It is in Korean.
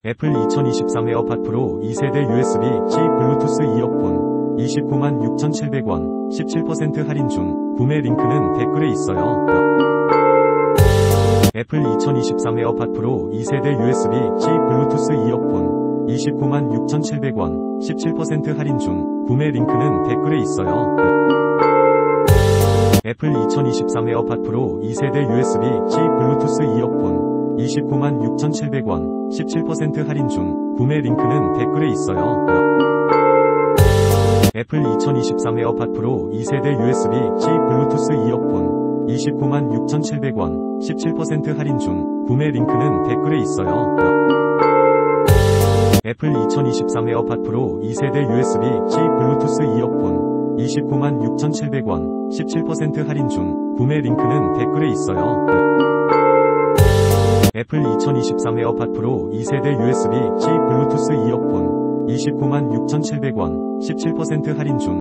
애플 2023 에어팟 프로 2세대 USB-C 블루투스 이어폰 296,700원 17% 할인 중 구매 링크는 댓글에 있어요. 애플 2023 에어팟 프로 2세대 USB-C 블루투스 이어폰 296,700원 17% 할인 중 구매 링크는 댓글에 있어요. 애플 2023 에어팟 프로 2세대 USB-C 블루투스 이어폰 296,700원 17% 할인 중 구매 링크는 댓글에 있어요. 애플 2023 에어팟 프로 2세대 USB-C 블루투스 이어폰 296,700원 17% 할인 중 구매 링크는 댓글에 있어요. 애플 2023 에어팟 프로 2세대 USB-C 블루투스 이어폰 296,700원 17% 할인 중 구매 링크는 댓글에 있어요. 애플 2023 에어팟 프로 2세대 USB-C 블루투스 이어폰 296,700원 17% 할인 중